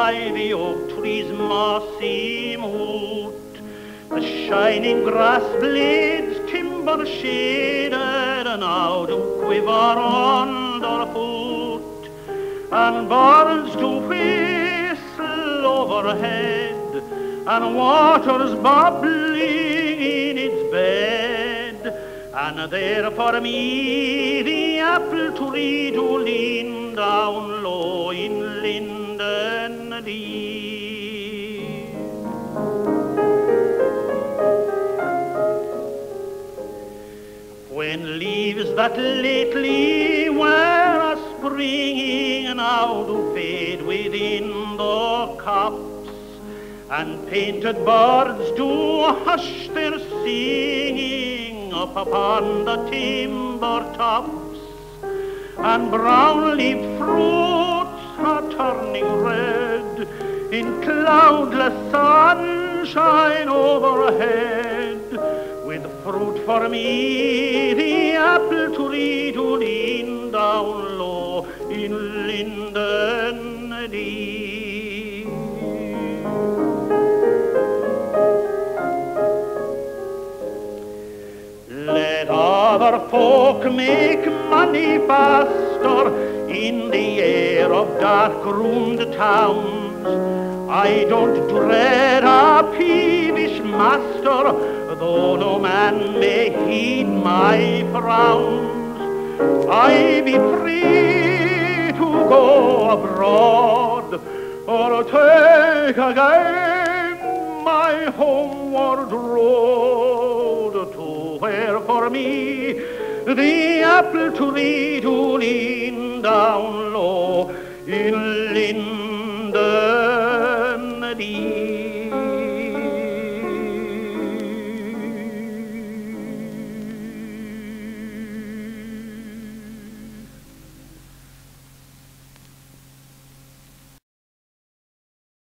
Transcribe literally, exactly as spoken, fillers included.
by the oak tree's mossy moot. The shining grass blades timber shaded, and now do quiver underfoot, and birds do whistle overhead, and water's bubbling in its bed. And there for me the apple tree do lean down low in Linden Lea. When leaves that lately were a-springing now do fade within the copse, and painted birds do hush their singing up upon the timber tops, and brown-leaved fruits are turning red in cloudless sunshine overhead. With fruit for me the apple tree do lean down low in Linden Lea. Let other folk make money faster in the air of dark-roomed towns. I don't dread a peevish master, though no man may heed my frowns. I be free to go abroad, or take again my homeward road, to where for me the apple tree do lean down low in Linden Lea.